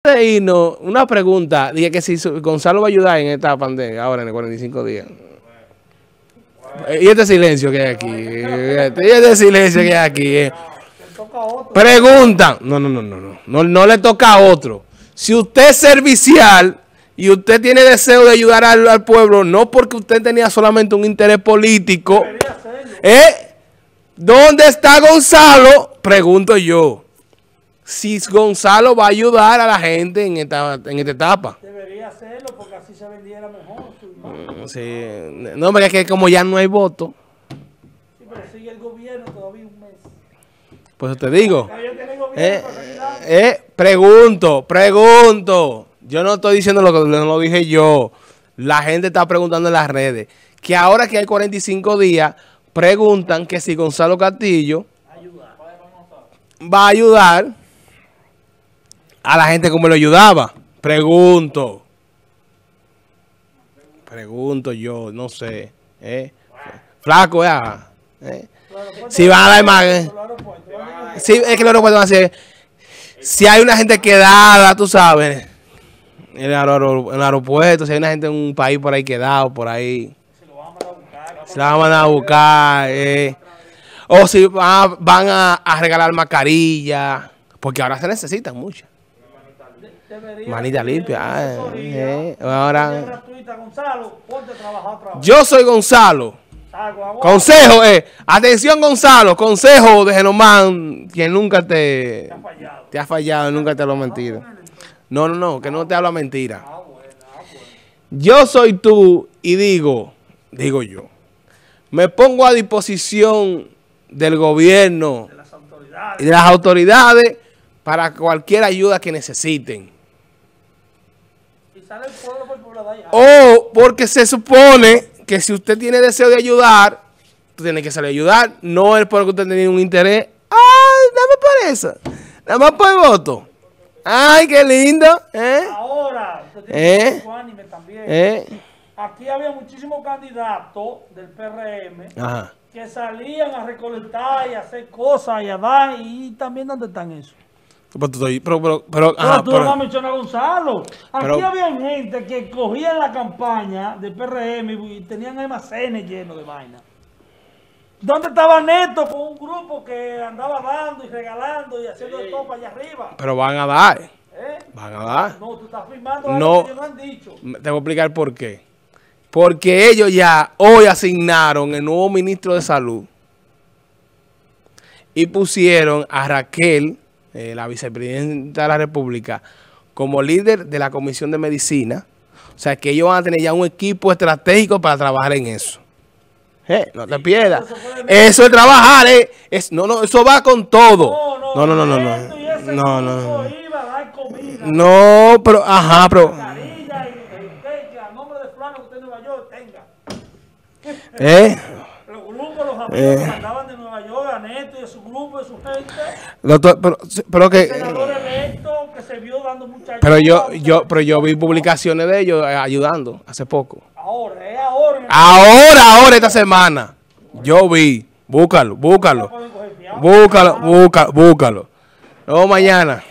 antes de irnos, una pregunta. Dije que si Gonzalo va a ayudar en esta pandemia, ahora en 45 días. Y este silencio que hay aquí. Y este silencio que hay aquí. Preguntan. No le toca a otro. Si usted es servicial y usted tiene deseo de ayudar al pueblo, no porque usted tenía solamente un interés político. ¿Dónde está Gonzalo? Pregunto yo. Si Gonzalo va a ayudar a la gente en esta etapa. Debería hacerlo porque así se vendiera mejor. Sí. No, pero es que como ya no hay voto. Sí, pero sigue el gobierno todavía un mes. Pues te digo. Gobierno, Pregunto. Yo no estoy diciendo lo que no lo dije yo. La gente está preguntando en las redes. Que ahora que hay 45 días, preguntan que si Gonzalo Castillo va a ayudar a la gente como lo ayudaba. Pregunto yo, no sé. Flaco, si van a dar más. Sí, es que los aeropuertos van a ser. Si hay una gente quedada, tú sabes, en el aeropuerto, si hay una gente en un país por ahí quedado, por ahí. Se la van a mandar a buscar. O si van a regalar mascarillas, porque ahora se necesitan muchas. Manita limpia. Ahora. Yo soy Gonzalo. Consejo, atención Gonzalo, consejo de Genomán, quien nunca te ha fallado, nunca te habla mentira. No, que no te habla mentira. Yo soy tú y digo yo, me pongo a disposición del gobierno y de las autoridades para cualquier ayuda que necesiten. O porque se supone que si usted tiene deseo de ayudar, tú tienes que salir a ayudar. No es porque usted tenga un interés. ¡Ay, dame por eso! Nada más por el voto. ¡Ay, qué lindo! Ahora, usted tiene también. Aquí había muchísimos candidatos del PRM que salían a recolectar y a hacer cosas y a dar. ¿Y también dónde están eso? Pero tú no vas a mencionar a Gonzalo. Aquí había gente que cogían la campaña del PRM y tenían almacenes llenos de vaina. ¿Dónde estaba Neto con un grupo que andaba dando y regalando y haciendo de todo para allá arriba? Pero van a dar. Van a dar. No, tú estás firmando algo que no han dicho. Te voy a explicar por qué. Porque ellos ya hoy asignaron el nuevo ministro de Salud y pusieron a Raquel, la vicepresidenta de la República, como líder de la Comisión de Medicina. O sea, que ellos van a tener ya un equipo estratégico para trabajar en eso. No te pierdas. Eso es trabajar, eso va con todo. No, pero, Los grupos, los amigos que mandaban de Nueva York a Neto y a su grupo, de su gente. Pero que... senador electo que se vio dando mucha ayuda. Pero yo vi publicaciones de ellos ayudando hace poco. Ahora, esta semana. Yo vi. Búscalo. Luego mañana.